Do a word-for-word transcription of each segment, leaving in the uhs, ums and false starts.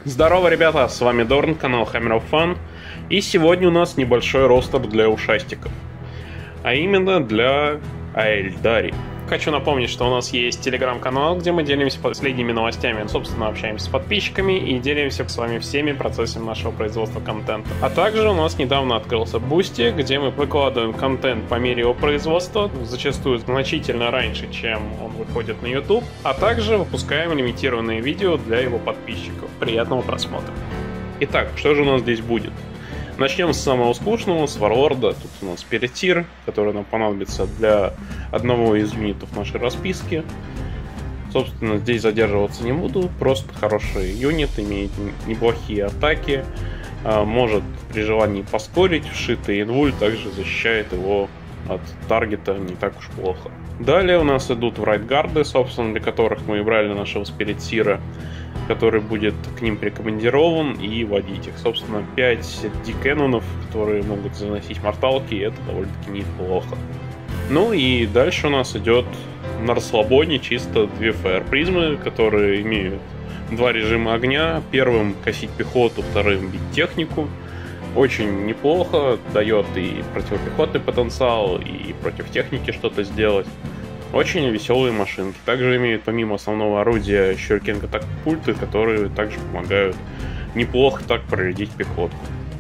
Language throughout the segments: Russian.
Здорово, ребята, с вами Дорн, канал Hammer of Fun. И сегодня у нас небольшой ростер для ушастиков. А именно для Аэльдари. Хочу напомнить, что у нас есть телеграм-канал, где мы делимся последними новостями, собственно, общаемся с подписчиками и делимся с вами всеми процессами нашего производства контента. А также у нас недавно открылся Boosty, где мы выкладываем контент по мере его производства, зачастую значительно раньше, чем он выходит на YouTube, а также выпускаем лимитированные видео для его подписчиков. Приятного просмотра. Итак, что же у нас здесь будет? Начнем с самого скучного, с Варлорда. Тут у нас перетир, который нам понадобится для одного из юнитов нашей расписки. Собственно, здесь задерживаться не буду. Просто хороший юнит, имеет неплохие атаки. Может при желании поспорить. Вшитый инвуль также защищает его от таргета не так уж плохо. Далее у нас идут врайтгарды, собственно, для которых мы брали нашего спиритира, который будет к ним прикомандирован, и водить их. Собственно, пять дикэнонов, которые могут заносить морталки, и это довольно-таки неплохо. Ну и дальше у нас идет на расслабоне чисто две фаер-призмы, которые имеют два режима огня. Первым косить пехоту, вторым бить технику. Очень неплохо, дает и противопехотный потенциал, и против техники что-то сделать. Очень веселые машинки. Также имеют помимо основного орудия Shuriken катапульты, которые также помогают неплохо так проредить пехоту.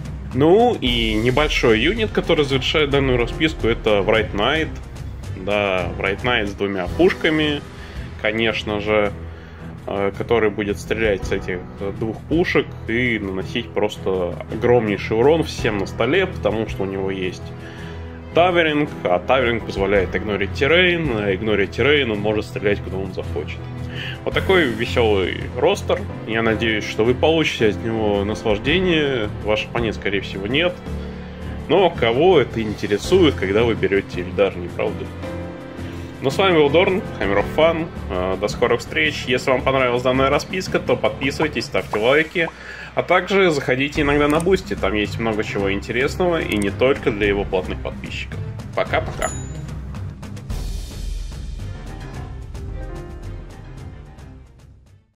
Ну и небольшой юнит, который завершает данную расписку, это Wright Knight. Да, Wright Knight с двумя пушками, конечно же, который будет стрелять с этих двух пушек и наносить просто огромнейший урон всем на столе, потому что у него есть таверинг, а таверинг позволяет игнорить террейн, а игнорить террейн он может стрелять куда он захочет. Вот такой веселый ростер. Я надеюсь, что вы получите от него наслаждение. Ваш оппонент, скорее всего, нет. Но кого это интересует, когда вы берете Эльдар, не правда? Ну, с вами был Дорн, Hammer of Fun. До скорых встреч. Если вам понравилась данная расписка, то подписывайтесь, ставьте лайки. А также заходите иногда на Boosty. Там есть много чего интересного, и не только для его платных подписчиков. Пока-пока.